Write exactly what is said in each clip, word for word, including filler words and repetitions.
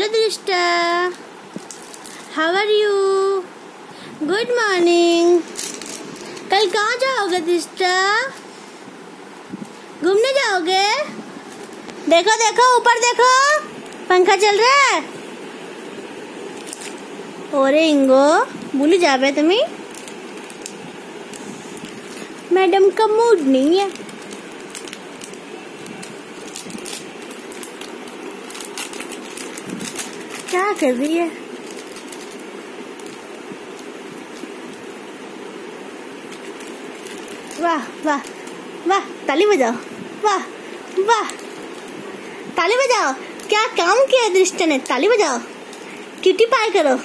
Hello Drishta, how are you? Good morning. कल कहाँ जाओगे दृष्टा? घूमने जाओगे? देखो देखो ऊपर देखो, पंखा चल रहा है। ओरे इंगो भूल जावे तुम्हें, मैडम का मूड नहीं है। क्या कर रही है? वाह वाह वाह, ताली बजाओ, वाह वाह, ताली बजाओ। क्या काम किया दृष्टा ने, ताली बजाओ, क्यूटी पाई करो,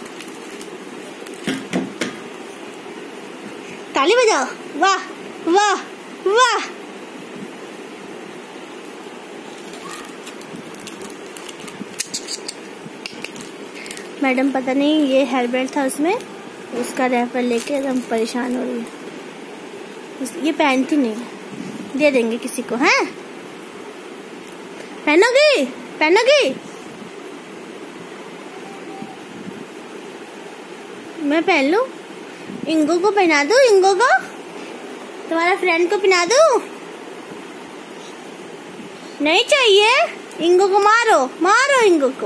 ताली बजाओ, वाह वाह वाह। मैडम पता नहीं ये हेयर बेल्ट था उसमें, उसका रैपर लेके एकदम परेशान हो रही है। ये पहनती नहीं, दे देंगे किसी को। हैं पहनोगी पहनोगी? मैं पहन लूं? इंगो को पहना दूं? इंगो को, तुम्हारा फ्रेंड को पहना दूं? नहीं चाहिए? इंगो को मारो मारो, इंगो को।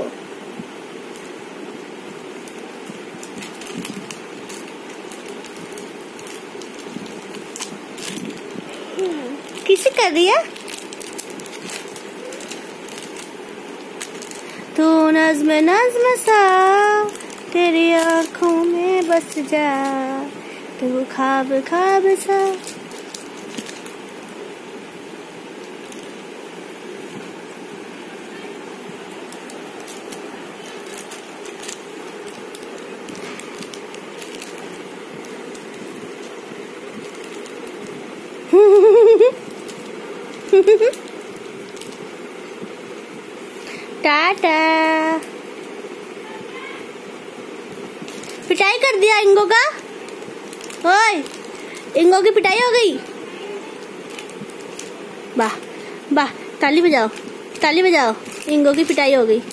किसी कर रही है तू, नज़्म नज़्म सा तेरी आँखों में बस जा, तू ख्वाब ख्वाब सा। टाटा। पिटाई कर दिया इंगो का? ओए, इंगो की पिटाई हो गई। वाह वाह, ताली बजाओ ताली बजाओ, इंगो की पिटाई हो गई।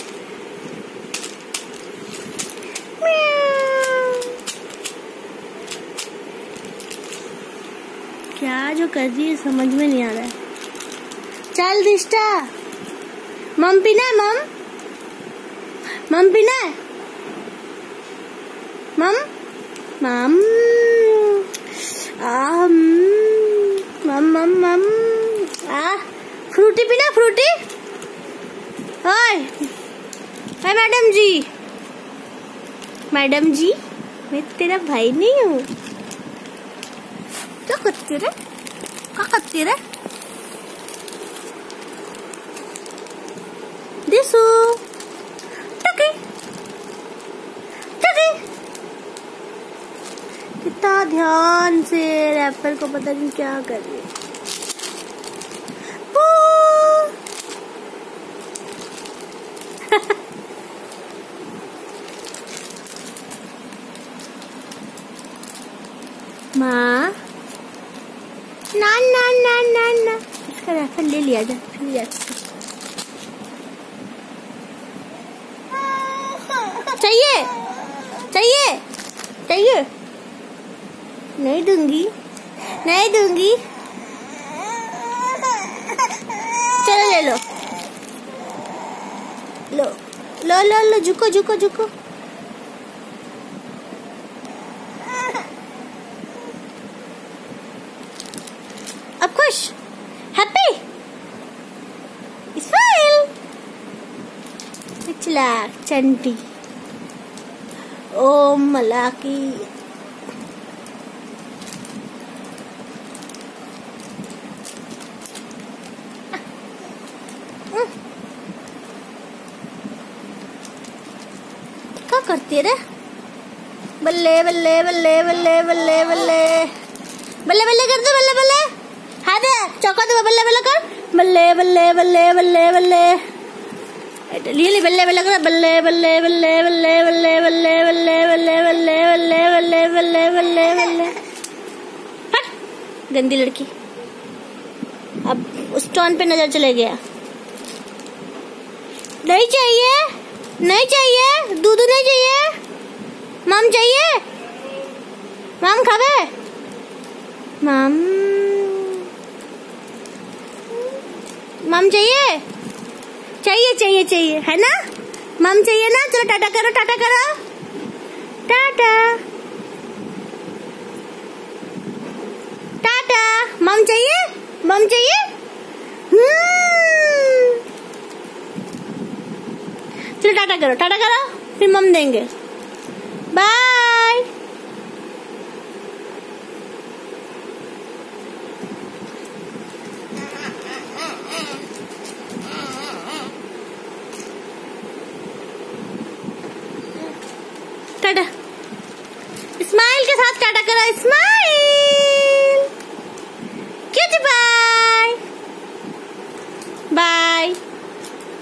क्या जो कर रही है समझ में नहीं आ रहा है। चल दिष्टा, मम पीना है? मम मम पीना है? मम मम आ मम मम मम आ फ्रूटी पीना, फ्रूटी? ओए ओए मैडम जी, मैडम जी, मैं तेरा भाई नहीं हूँ। क्या करती रे, क्या करती रे? दिसू टकी टकी, कितना ध्यान से रैपर को पता नहीं क्या कर रही है। माँ ना ना ना ना ना, इसका रैपर ले लिया जा, फिर जा। चाहिए चाहिए चाहिए? नहीं दूंगी नहीं दूंगी। चलो ले लो लो लो लो लो, झुको झुको झुको। अब खुश, हैप्पी, स्माइल। पिछला चंटी, ओम मलाकी। क्या करती रे? बल्ले बल्ले बल्ले बल्ले बल्ले बल्ले बल्ले बल्ले कर दो, बल्ले बल्ले, हाँ दे चौका दो, बल्ले बल्ले कर, बल्ले बल्ले बल्ले बल्ले बल्ले लिए बल्ले बल्ले कर, बल्ले बल्ले बल्ले बल्ले बल्ले बल्ले बल्ले बल्ले बल्ले बल्ले बल्ले बल्ले बल्ले बल्ले। हट गंदी लड़की, अब उस टॉन पे नजर चले गया। नहीं चाहिए? नहीं चाहिए, दूध नहीं चाहिए, मम चाहिए, मम खावे, मम मम चाहिए, चाहिए चाहिए चाहिए है ना, मम चाहिए ना। चलो टाटा करो, टाटा करो, टाटा टाटा। मम चाहिए, मम चाहिए। चलो टाटा करो, टाटा करो, फिर मम देंगे। बाय। टाटा, स्माइल के साथ टाटा करो, स्माइल।